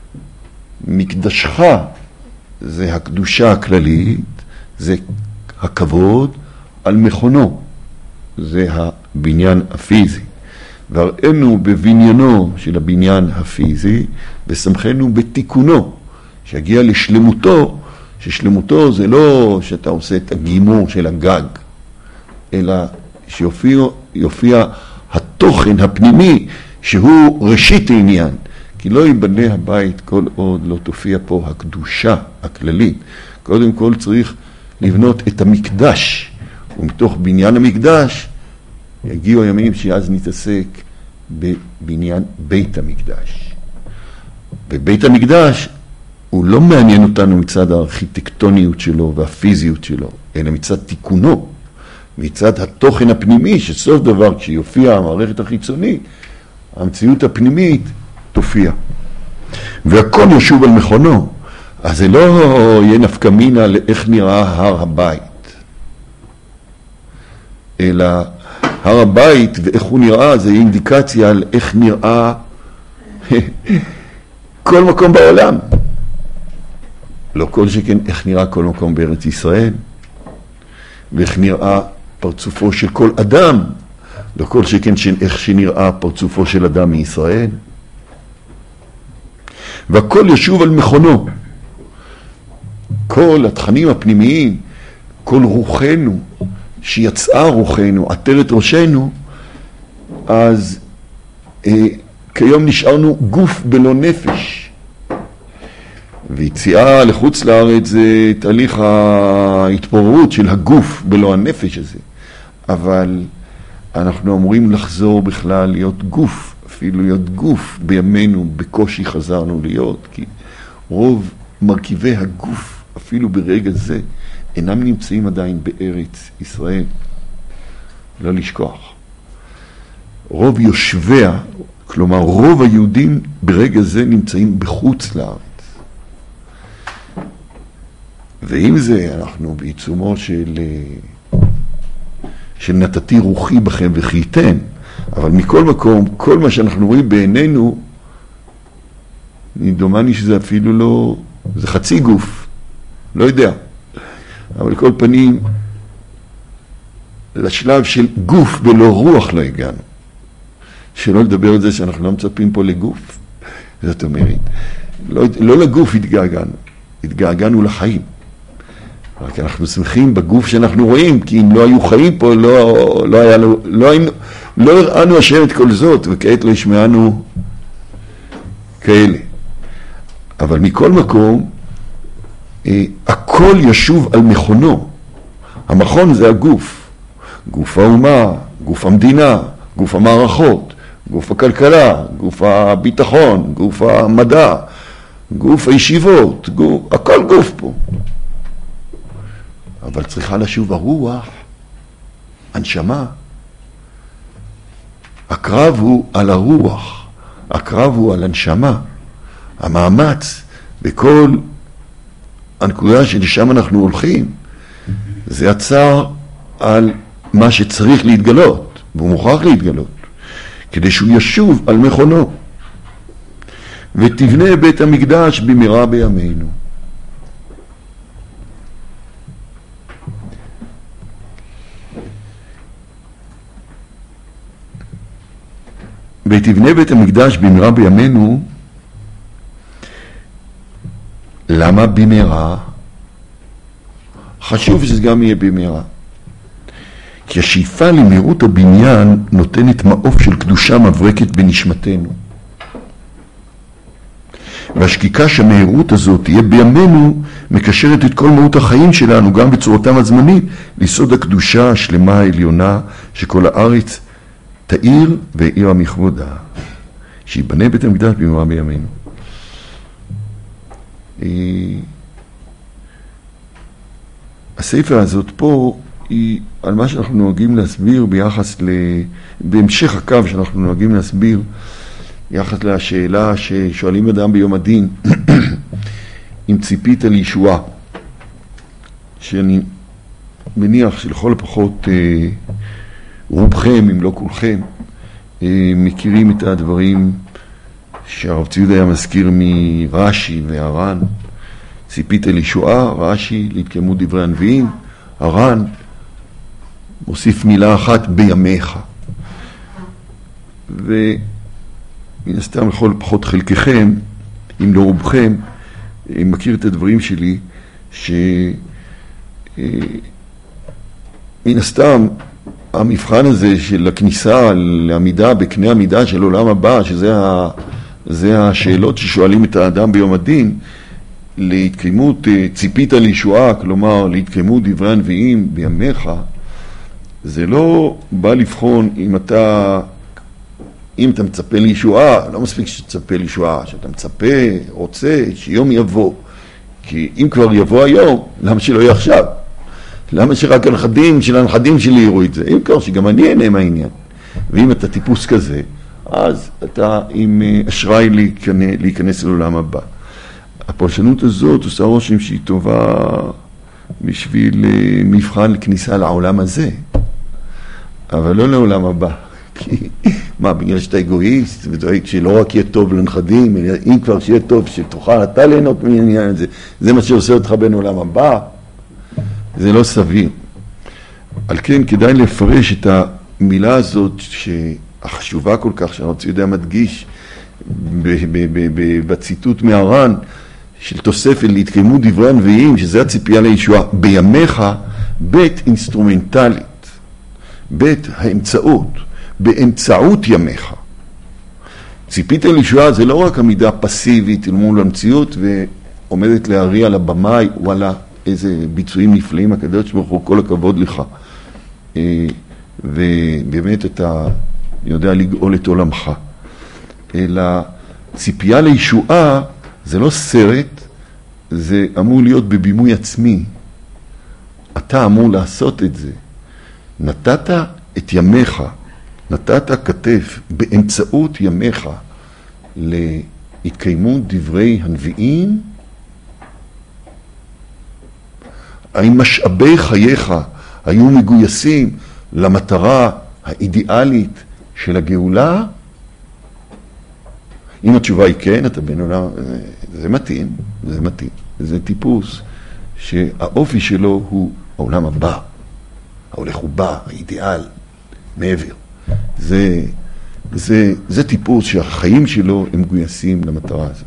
מקדשך זה הקדושה הכללית, זה הכבוד, על מכונו זה הבניין הפיזי. והראינו בבניינו של הבניין הפיזי וסמכנו בתיקונו, שיגיע לשלמותו, ששלמותו זה לא שאתה עושה את הגימור של הגג, אלא שיופיע התוכן הפנימי שהוא ראשית העניין. כי לא ייבנה הבית כל עוד לא תופיע פה הקדושה הכללית. קודם כל צריך לבנות את המקדש, ומתוך בניין המקדש יגיעו הימים שאז נתעסק בבניין בית המקדש. ובית המקדש הוא לא מעניין אותנו מצד הארכיטקטוניות שלו והפיזיות שלו, אלא מצד תיקונו, מצד התוכן הפנימי, שסוף דבר כשיופיע המערכת החיצונית, המציאות הפנימית תופיע. והכל ישוב על מכונו. אז זה לא יהיה נפקא מינה לאיך נראה הר הבית, אלא הר הבית ואיך הוא נראה זה אינדיקציה על איך נראה כל מקום בעולם. לא כל שכן איך נראה כל מקום בארץ ישראל, ואיך נראה פרצופו של כל אדם, לא כל שכן איך שנראה פרצופו של אדם מישראל. והכל ישוב על מכונו. כל התכנים הפנימיים, כל רוחנו, שיצאה רוחנו, עטרת ראשנו, אז כיום נשארנו גוף בלא נפש. ויציאה לחוץ לארץ זה תהליך ההתפוררות של הגוף בלא הנפש הזה. אבל אנחנו אמורים לחזור בכלל להיות גוף, אפילו להיות גוף בימינו בקושי חזרנו להיות, כי רוב מרכיבי הגוף אפילו ברגע זה אינם נמצאים עדיין בארץ ישראל. לא לשכוח. רוב יושביה, כלומר רוב היהודים ברגע זה נמצאים בחוץ לארץ. ועם זה אנחנו בעיצומו של נתתי רוחי בכם וחייתן, אבל מכל מקום, כל מה שאנחנו רואים בעינינו, דומני שזה אפילו לא, זה חצי גוף, לא יודע. אבל כל פנים, לשלב של גוף בלא רוח לא הגענו. שלא לדבר על זה שאנחנו לא מצפים פה לגוף. זאת אומרת, לא לגוף התגעגענו לחיים. רק אנחנו שמחים בגוף שאנחנו רואים, כי אם לא היו חיים פה, לא הראינו השם את כל זאת, וכעת לא ישמענו כאלה. אבל מכל מקום, הכל ישוב על מכונו. המכון זה הגוף, גוף האומה, גוף המדינה, גוף המערכות, גוף הכלכלה, גוף הביטחון, גוף המדע, גוף הישיבות, הכל גוף פה. אבל צריכה לשוב הרוח, הנשמה. הקרב הוא על הרוח, הקרב הוא על הנשמה. המאמץ בכל הנקודה שלשם אנחנו הולכים, זה הצער על מה שצריך להתגלות, והוא מוכרח להתגלות, כדי שהוא ישוב על מכונו. ותבנה בית המקדש במהרה בימינו. ותבנה בית המקדש במהרה בימינו. למה במהרה? חשוב שזה גם יהיה במהרה. כי השאיפה למהירות הבניין נותנת מעוף של קדושה מברקת בנשמתנו. והשקיקה שהמהירות הזאת תהיה בימינו מקשרת את כל מהות החיים שלנו, גם בצורתם הזמנית, ליסוד הקדושה השלמה העליונה שכל הארץ תאיר והאירה מכבודה. שיבנה בית המקדש במהרה בימינו. הספר הזאת פה היא על מה שאנחנו נוהגים להסביר בהמשך הקו שאנחנו נוהגים להסביר יחס לשאלה ששואלים אדם ביום הדין אם ציפית לישועה, שאני מניח שלכל הפחות רובכם אם לא כולכם מכירים את הדברים שהרב ציודה היה מזכיר מרש"י והר"ן. ציפית לישועה, רש"י להתקיימות דברי הנביאים, הר"ן מוסיף מילה אחת בימיך. ומן הסתם לכל פחות חלקכם, אם לא רובכם, מכיר את הדברים שלי, שמן הסתם המבחן הזה של הכניסה לעמידה בקנה המידה של עולם הבא, שזה השאלות ששואלים את האדם ביום הדין, להתקיימות ציפית לישועה, כלומר להתקיימות דברי הנביאים בימיך, זה לא בא לבחון אם אתה מצפה לישועה, לא מספיק שתצפה לישועה, שאתה מצפה, רוצה, שיום יבוא. כי אם כבר יבוא היום, למה שלא יהיה עכשיו? למה שרק הנכדים של הנכדים שלי יראו את זה? אם כבר שגם אני אהנה מהעניין. ואם אתה טיפוס כזה, אז אתה עם אשראי להיכנס לעולם הבא. הפרשנות הזאת עושה רושם שהיא טובה בשביל מבחן לכניסה לעולם הזה, אבל לא לעולם הבא. כי מה, בגלל שאתה אגואיסט ודואג שלא רק יהיה טוב לנכדים, אלא אם כבר שיהיה טוב שתוכל אתה ליהנות מעניין הזה, זה מה שעושה אותך בין עולם הבא, זה לא סביר. על כן כדאי לפרש את המילה הזאת שהחשובה כל כך, שהרב ציודה מדגיש בציטוט מהר"ן של תוספת להתקיימות דברי הנביאים, שזה הציפייה לישועה. בימיך בית אינסטרומנטלית, בית האמצעות, באמצעות ימיך. ציפית לישועה זה לא רק עמידה פסיבית אל מול המציאות ועומדת להריע על הבמאי, וואלה איזה ביצועים נפלאים, הקדוש ברוך הוא, כל הכבוד לך. ובאמת אתה יודע לגאול את עולמך. אלא ציפייה לישועה זה לא סרט, זה אמור להיות בבימוי עצמי. אתה אמור לעשות את זה. נתת את ימיך, נתת כתף באמצעות ימיך להתקיימות דברי הנביאים. האם משאבי חייך היו מגויסים למטרה האידיאלית של הגאולה? אם התשובה היא כן, אתה בן עולם, זה מתאים, זה מתאים. זה טיפוס שהאופי שלו הוא העולם הבא, ההולך ובא, האידיאל, מעבר. זה טיפוס שהחיים שלו הם מגויסים למטרה הזאת.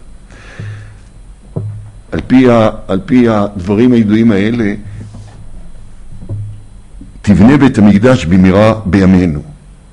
על פי הדברים הידועים האלה, תבנה בית המקדש במהרה בימינו.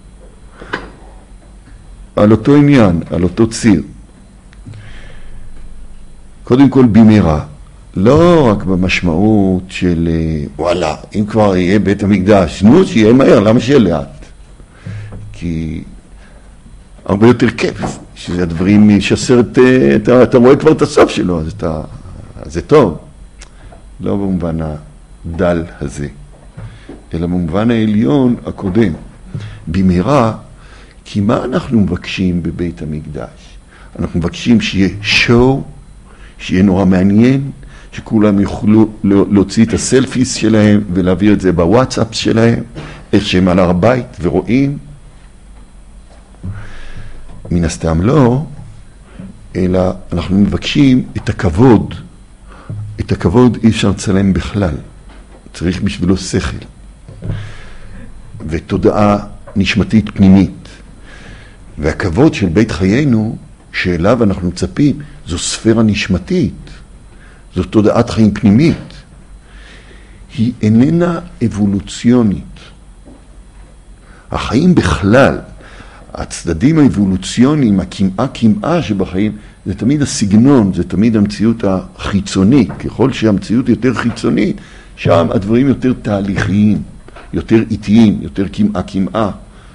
על אותו עניין, על אותו ציר. קודם כל במהרה. לא רק במשמעות של וואלה, אם כבר יהיה בית המקדש, נו, שיהיה מהר, למה שיהיה לאט? כי הרבה יותר כיף, שזה הדברים שהסרט, אתה רואה כבר את הסוף שלו, אז זה טוב. לא במובן הדל הזה, אלא במובן העליון הקודם. במהרה, כי מה אנחנו מבקשים בבית המקדש? אנחנו מבקשים שיהיה שואו, שיהיה נורא מעניין, שכולם יוכלו להוציא את הסלפיס שלהם ולהעביר את זה בוואטסאפ שלהם, איך שהם על הר הבית ורואים. מן הסתם לא, אלא אנחנו מבקשים את הכבוד. את הכבוד אי אפשר לצלם בכלל. צריך בשבילו שכל. ותודעה נשמתית פנימית. והכבוד של בית חיינו, שאליו אנחנו מצפים, זו ספירה נשמתית. זו תודעת חיים פנימית. היא איננה אבולוציונית. החיים בכלל, הצדדים האבולוציוניים, הכמעה שבחיים, זה תמיד הסגנון, זה תמיד המציאות החיצונית. ככל שהמציאות יותר חיצונית, שם הדברים יותר תהליכיים, יותר איטיים, יותר כמעה.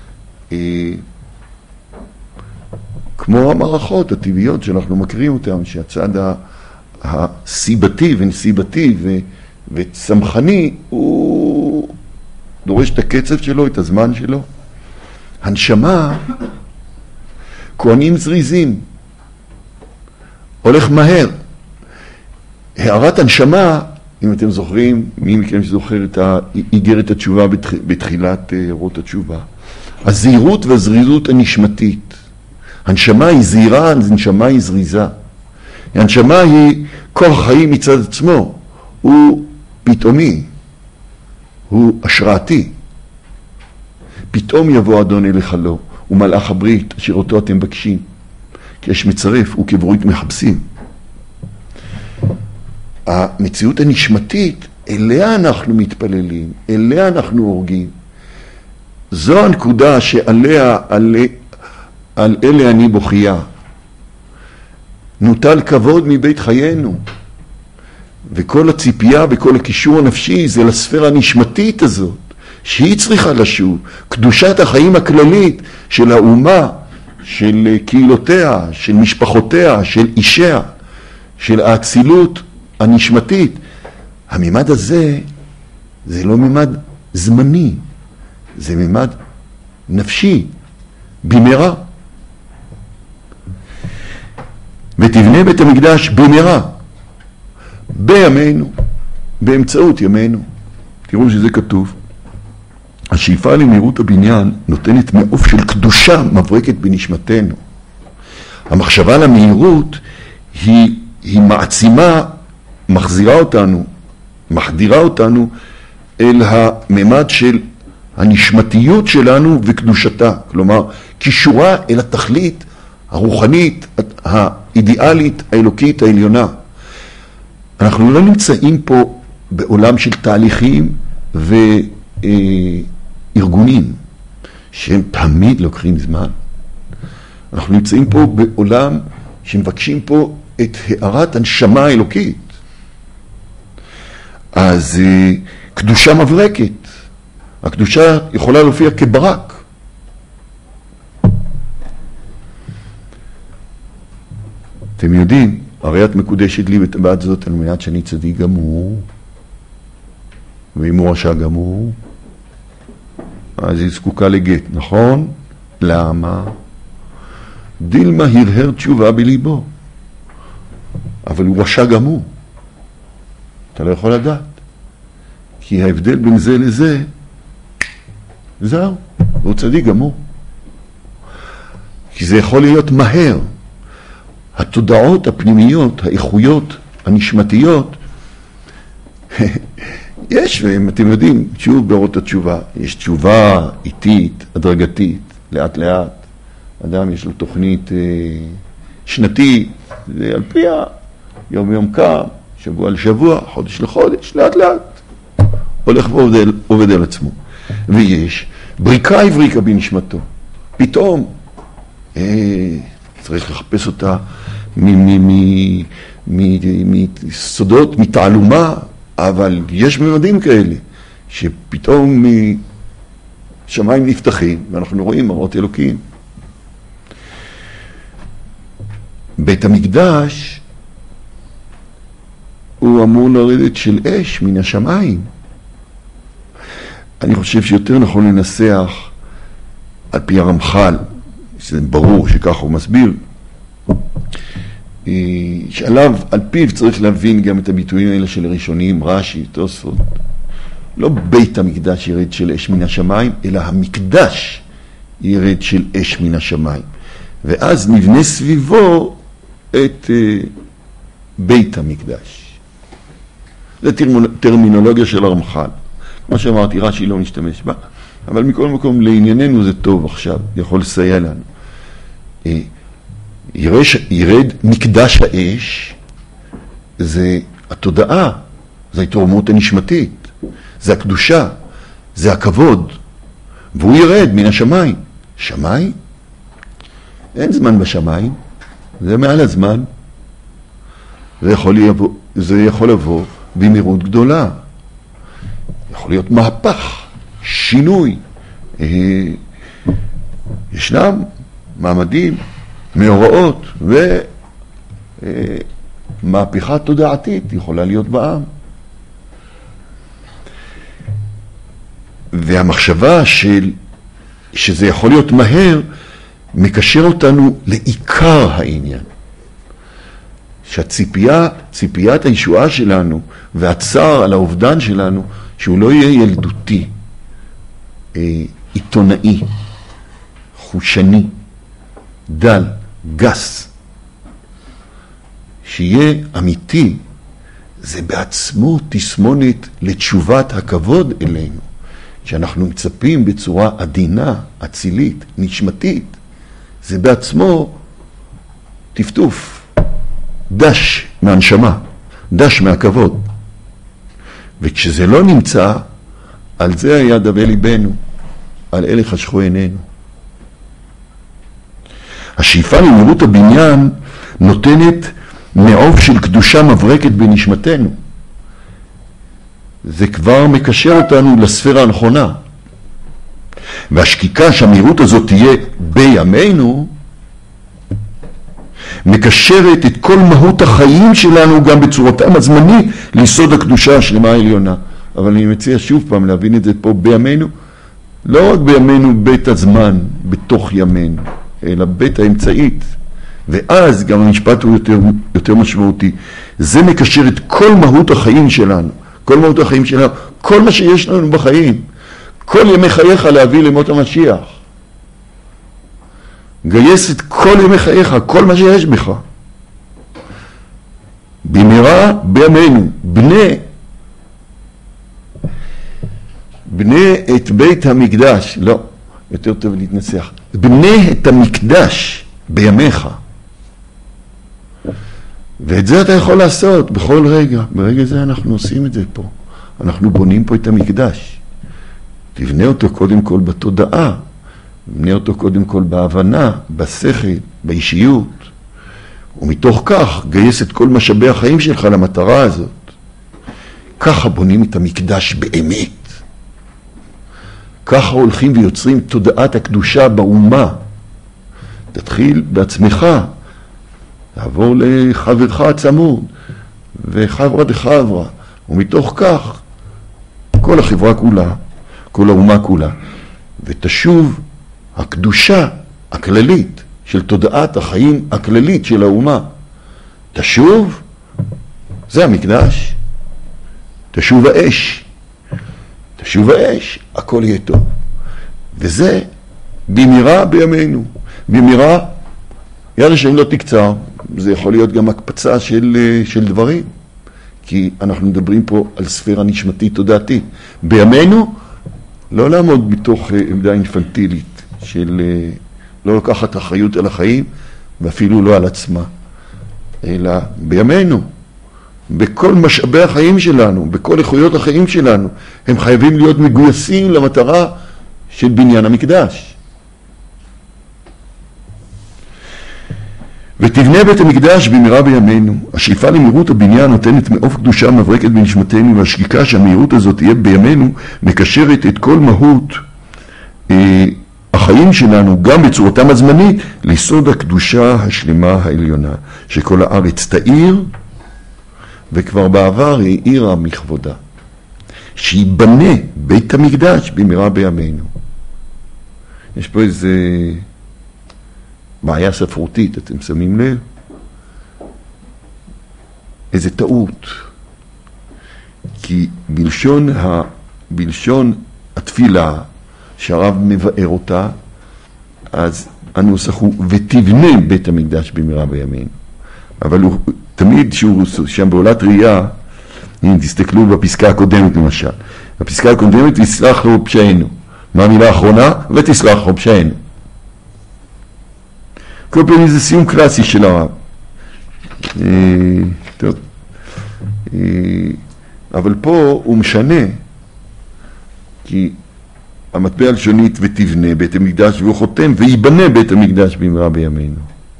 כמו המערכות הטבעיות שאנחנו מכירים אותן, שהצד הסיבתי ונסיבתי וצמחני, הוא דורש את הקצב שלו, את הזמן שלו. הנשמה, כהנים זריזים, הולך מהר. הערת הנשמה, אם אתם זוכרים, מי מכם שזוכר את איגרת התשובה בתחילת אורות התשובה, הזהירות והזריזות הנשמתית. הנשמה היא זהירה, הנשמה היא זריזה. הנשמה היא כוח חיים מצד עצמו, הוא פתאומי, הוא השראתי. פתאום יבוא אדון אליך לו, הוא מלאך הברית, אשר אותו אתם מבקשים. כי יש מצרף, הוא כברית מחפשים. המציאות הנשמתית, אליה אנחנו מתפללים, אליה אנחנו הורגים. זו הנקודה שעליה, על אלה אני בוכייה. נוטל כבוד מבית חיינו. וכל הציפייה וכל הקישור הנפשי זה לספירה הנשמתית הזאת, שהיא צריכה לשוב. קדושת החיים הכללית של האומה, של קהילותיה, של משפחותיה, של אישיה, של האצילות הנשמתית. הממד הזה, זה לא ממד זמני, זה ממד נפשי, במהרה. ותבנה בית המקדש במהרה, בימינו, באמצעות ימינו. תראו שזה כתוב. השאיפה למהירות הבניין נותנת מעוף של קדושה מברקת בנשמתנו. המחשבה למהירות היא מעצימה, מחזירה אותנו, מחדירה אותנו אל הממד של הנשמתיות שלנו וקדושתה. כלומר, קישורה אל התכלית הרוחנית, האידיאלית, האלוקית, העליונה. אנחנו לא נמצאים פה בעולם של תהליכים וארגונים שהם תמיד לוקחים זמן. אנחנו נמצאים פה בעולם שמבקשים פה את הארת הנשמה האלוקית. אז קדושה מברקת. הקדושה יכולה להופיע כברק. אתם יודעים, הרי את מקודשת לי וטבעת זאת על מנת שאני צדיק גמור, ואם הוא רשע גמור, אז היא זקוקה לגט, נכון? למה? דילמה הרהר תשובה בליבו, אבל הוא רשע גמור. אתה לא יכול לדעת, כי ההבדל בין זה לזה, זהו, הוא צדיק גמור. כי זה יכול להיות מהר. התודעות הפנימיות, האיכויות, הנשמתיות, יש, ואם אתם יודעים, שוב באורות התשובה, יש תשובה איטית, הדרגתית, לאט לאט. אדם יש לו תוכנית שנתית, זה על פי יום יום קם, שבוע לשבוע, חודש לחודש, לאט לאט. הולך ועובד על עצמו. ויש בריקה הבריקה בנשמתו. פתאום צריך לחפש אותה מסודות, מתעלומה, אבל יש ממדים כאלה, שפתאום שמיים נפתחים, ואנחנו רואים מראות אלוקים. בית המקדש הוא אמור לרדת של אש מן השמיים. אני חושב שיותר נכון לנסח על פי הרמח"ל, שזה ברור שכך הוא מסביר, שעליו, על פיו צריך להבין גם את הביטויים האלה של הראשונים, רש"י, תוספות. לא בית המקדש ירד של אש מן השמיים, אלא המקדש ירד של אש מן השמיים. ואז נבנה סביבו את בית המקדש. זו טרמינולוגיה של הרמח"ל. כמו שאמרתי, רש"י לא משתמש בה, אבל מכל מקום לענייננו זה טוב עכשיו, יכול לסייע לנו. ירד מקדש האש, זה התודעה, זה ההתרוממות הנשמתית, זה הקדושה, זה הכבוד, והוא ירד מן השמיים. שמיים? אין זמן בשמיים, זה מעל הזמן. זה יכול לבוא במהירות גדולה. יכול להיות מהפך, שינוי. ישנם מעמדים, מאורעות, ומהפכה תודעתית יכולה להיות בעם. והמחשבה שזה יכול להיות מהר, מקשר אותנו לעיקר העניין. ציפיית הישועה שלנו והצער על האובדן שלנו, שהוא לא יהיה ילדותי, עיתונאי, חושני, דל, גס, שיהיה אמיתי, זה בעצמו תסמונת לתשובת הכבוד אלינו, שאנחנו מצפים בצורה עדינה, אצילית, נשמתית, זה בעצמו טפטוף, דש מהנשמה, דש מהכבוד. וכשזה לא נמצא, על זה היה דווה ליבנו, על אלה חשכו עינינו. השאיפה למהירות הבניין נותנת מעוף של קדושה מברקת בנשמתנו. זה כבר מקשר אותנו לספירה הנכונה. והשקיקה שהמהירות הזאת תהיה בימינו, מקשרת את כל מהות החיים שלנו גם בצורתם הזמנית ליסוד הקדושה השלמה העליונה. אבל אני מציע שוב פעם להבין את זה פה בימינו, לא רק בימינו בית הזמן בתוך ימינו, אלא בית האמצעית. ואז גם המשפט הוא יותר משמעותי. זה מקשר את כל מהות החיים שלנו, כל מהות החיים שלנו, כל מה שיש לנו בחיים, כל ימי חייך להביא למות המשיח. גייס את כל ימי חייך, כל מה שיש בך. במהרה בימינו, בנה את בית המקדש, לא, יותר טוב להתנסח, בנה את המקדש בימיך. ואת זה אתה יכול לעשות בכל רגע. ברגע זה אנחנו עושים את זה פה. אנחנו בונים פה את המקדש. תבנה אותו קודם כל בתודעה, תבנה אותו קודם כל בהבנה, בשכל, באישיות. ומתוך כך גייס את כל משאבי החיים שלך למטרה הזאת. ככה בונים את המקדש באמת. ככה הולכים ויוצרים תודעת הקדושה באומה. תתחיל בעצמך, תעבור לחברך הצמוד, וחברה דחברה, ומתוך כך כל החברה כולה, כל האומה כולה, ותשוב הקדושה הכללית של תודעת החיים הכללית של האומה. תשוב, זה המקדש. תשוב האש. תשוב האש, הכל יהיה טוב. וזה במהרה בימינו. במהרה, יד השם לא תקצר. זה יכול להיות גם הקפצה של דברים. כי אנחנו מדברים פה על ספירה נשמתית תודעתית. בימינו, לא לעמוד בתוך עמדה אינפנטילית של לא לקחת אחריות על החיים, ואפילו לא על עצמה. אלא בימינו, בכל משאבי החיים שלנו, בכל איכויות החיים שלנו, הם חייבים להיות מגויסים למטרה של בניין המקדש. ותבנה בית המקדש במהרה בימינו. השאיפה למהירות הבניין נותנת מעוף קדושה מברקת בנשמתנו, והשקיקה שהמהירות הזאת תהיה בימינו מקשרת את כל מהות החיים שלנו, גם בצורתם הזמנית, ליסוד הקדושה השלמה העליונה, שכל הארץ תאיר, וכבר בעבר היא עירה מכבודה. שיבנה בית המקדש במהרה בימינו. יש פה איזה בעיה ספרותית, אתם שמים לב? איזה טעות. כי בלשון התפילה, שהרב מבאר אותה, אז הנוסח הוא ותבנה בית המקדש במהרה בימינו. אבל הוא תמיד שהוא שם בעולת ראייה, אם תסתכלו בפסקה הקודמת למשל. בפסקה הקודמת תסלח לו פשענו. מה המילה האחרונה? ותסלח לו פשענו. כל פעם זה סיום קלאסי של הרב. טוב. אבל פה הוא משנה, כי המטבע הלשונית ותבנה בית המקדש, והוא חותם ויבנה בית המקדש במהרה בימינו.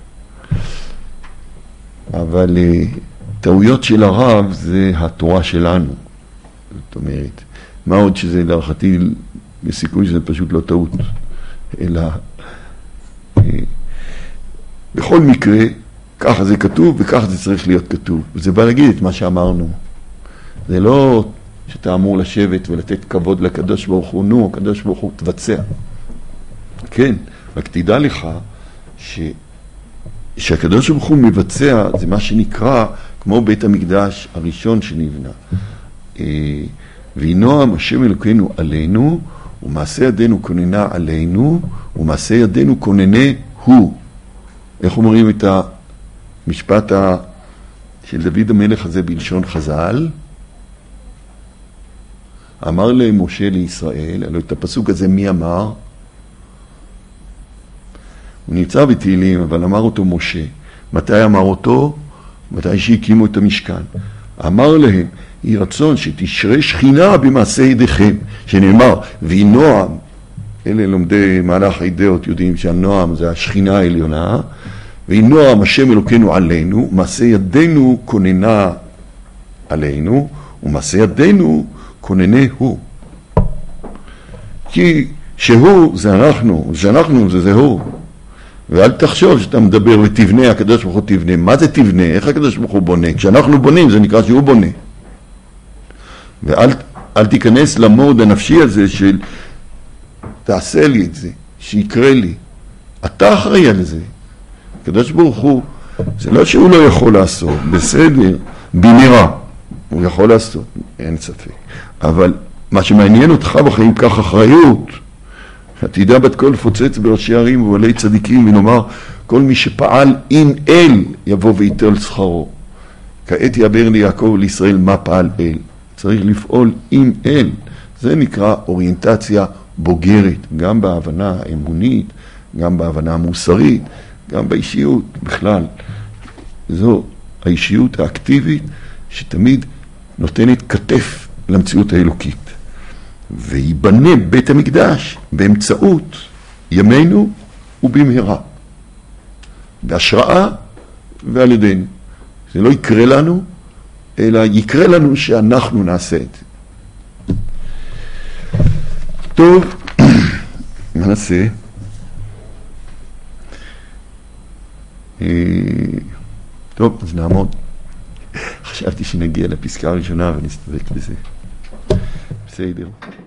אבל טעויות של הרב זה התורה שלנו. זאת אומרת, מה עוד שזה להערכתי בסיכוי שזה פשוט לא טעות, אלא בכל מקרה ככה זה כתוב וככה זה צריך להיות כתוב. וזה בא להגיד את מה שאמרנו. זה לא שאתה אמור לשבת ולתת כבוד לקדוש ברוך הוא, נו, הקדוש ברוך הוא תבצע. כן, רק תדע לך שהקדוש ברוך הוא מבצע, זה מה שנקרא כמו בית המקדש הראשון שנבנה. וינועם השם אלוקינו עלינו, ומעשה ידינו כוננה עלינו, ומעשה ידינו כוננה הוא. איך אומרים את המשפט של דוד המלך הזה בלשון חז"ל? אמר למשה לישראל, הלוא את הפסוק הזה מי אמר? הוא נמצא בתהילים, אבל אמר אותו משה. מתי אמר אותו? מתי שהקימו את המשכן. אמר להם, יהי רצון שתשרה שכינה במעשה ידיכם, שנאמר, וינועם, אלה לומדי מהלך הידעות יודעים שהנועם זה השכינה העליונה, וינועם השם אלוקינו עלינו, מעשה ידינו כוננה עלינו, ומעשה ידינו כוננה הוא. כי שהוא זה אנחנו, שאנחנו זה הוא. ואל תחשוב שאתה מדבר ותבנה, הקדוש ברוך הוא תבנה. מה זה תבנה? איך הקדוש ברוך הוא בונה? כשאנחנו בונים זה נקרא שהוא בונה. ואל תיכנס למוד הנפשי הזה של תעשה לי את זה, שיקרה לי. אתה אחראי על זה. הקדוש ברוך הוא, זה לא שהוא לא יכול לעשות, בסדר, במהרה. הוא יכול לעשות, אין ספק. אבל מה שמעניין אותך בחיים כך אחריות, עתידה בת כל פוצץ בראשי ערים ובעלי צדיקים, ונאמר, כל מי שפעל עם אל יבוא ויתן שכרו. כעת יעבר לי יעקב לישראל מה פעל אל. צריך לפעול עם אל. זה נקרא אוריינטציה בוגרת, גם בהבנה האמונית, גם בהבנה המוסרית, גם באישיות בכלל. זו האישיות האקטיבית שתמיד נותנת כתף למציאות האלוקית. ויבנה בית המקדש באמצעות ימינו ובמהרה. בהשראה ועל ידינו. זה לא יקרה לנו, אלא יקרה לנו שאנחנו נעשה את זה. טוב, מה נעשה? טוב, אז נעמוד. חשבתי שנגיע לפסקה הראשונה ונסתפק בזה. בסדר.